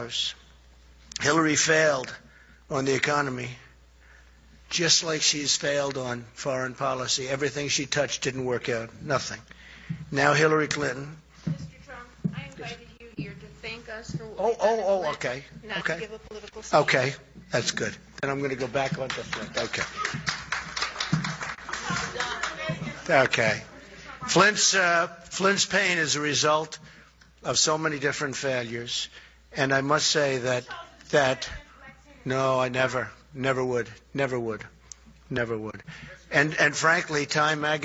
Hillary failed on the economy, just like she's failed on foreign policy. Everything she touched didn't work out. Nothing. Now Hillary Clinton. Mr. Trump, I invited you here to thank us for what Okay. not Okay. to give a political speech. Okay, that's good. Then I'm going to go back onto Flint. Okay. Okay. Flint's pain is a result of so many different failures, and I must say that no, I never would. And frankly, Time magazine